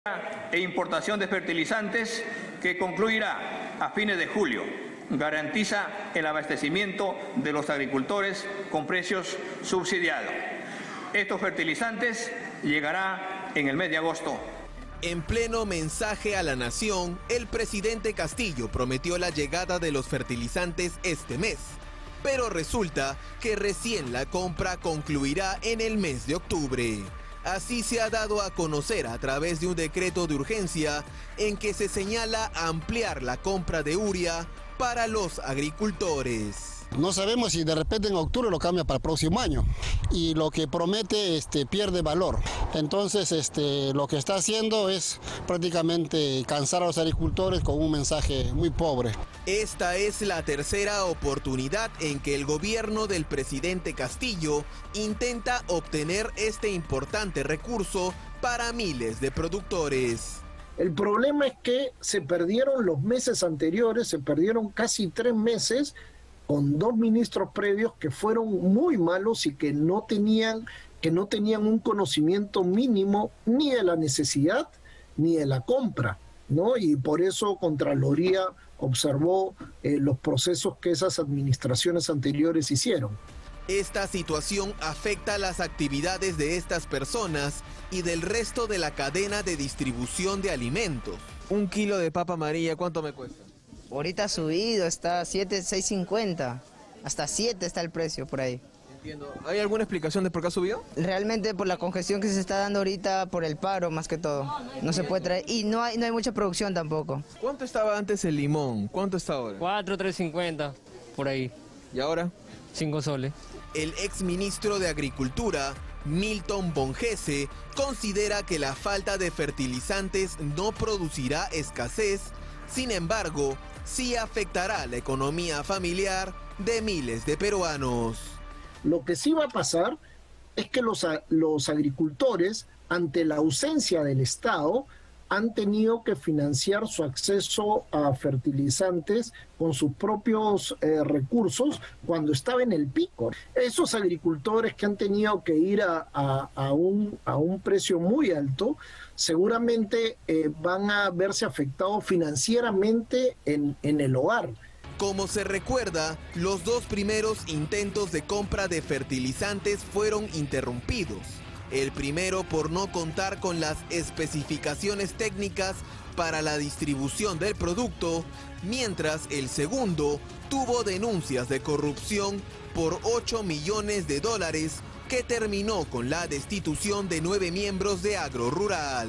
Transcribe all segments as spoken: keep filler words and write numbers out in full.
e importación de fertilizantes que concluirá a fines de julio. Garantiza el abastecimiento de los agricultores con precios subsidiados. Estos fertilizantes llegará en el mes de agosto. En pleno mensaje a la nación, el presidente Castillo prometió la llegada de los fertilizantes este mes, pero resulta que recién la compra concluirá en el mes de octubre. Así se ha dado a conocer a través de un decreto de urgencia en que se señala ampliar la compra de urea para los agricultores. No sabemos si de repente en octubre lo cambia para el próximo año y lo que promete este, pierde valor. Entonces este, lo que está haciendo es prácticamente cansar a los agricultores con un mensaje muy pobre. Esta es la tercera oportunidad en que el gobierno del presidente Castillo intenta obtener este importante recurso para miles de productores. El problema es que se perdieron los meses anteriores, se perdieron casi tres meses con dos ministros previos que fueron muy malos y que no tenían, que no tenían un conocimiento mínimo ni de la necesidad ni de la compra, ¿no? Y por eso Contraloría observó eh, los procesos que esas administraciones anteriores hicieron. Esta situación afecta las actividades de estas personas y del resto de la cadena de distribución de alimentos. Un kilo de papa amarilla, ¿cuánto me cuesta? Ahorita ha subido, está a siete, seis cincuenta. Hasta siete está el precio por ahí. Entiendo. ¿Hay alguna explicación de por qué ha subido? Realmente por la congestión que se está dando ahorita, por el paro más que todo. No se puede traer y no hay, no hay mucha producción tampoco. ¿Cuánto estaba antes el limón? ¿Cuánto está ahora? cuatro, tres cincuenta, por ahí. ¿Y ahora? cinco soles. El exministro de Agricultura, Milton Bongese, considera que la falta de fertilizantes no producirá escasez, sin embargo, sí afectará la economía familiar de miles de peruanos. Lo que sí va a pasar es que los, los agricultores, ante la ausencia del Estado, han tenido que financiar su acceso a fertilizantes con sus propios eh, recursos cuando estaba en el pico. Esos agricultores que han tenido que ir a, a, a, un, a un precio muy alto, seguramente eh, van a verse afectados financieramente en, en el hogar. Como se recuerda, los dos primeros intentos de compra de fertilizantes fueron interrumpidos. El primero por no contar con las especificaciones técnicas para la distribución del producto, mientras el segundo tuvo denuncias de corrupción por ocho millones de dólares que terminó con la destitución de nueve miembros de Agro Rural.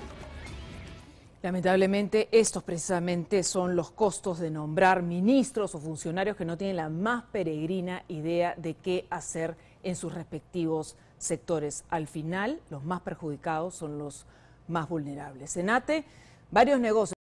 Lamentablemente, estos precisamente son los costos de nombrar ministros o funcionarios que no tienen la más peregrina idea de qué hacer en sus respectivos sectores. Al final, los más perjudicados son los más vulnerables. Senate, varios negocios.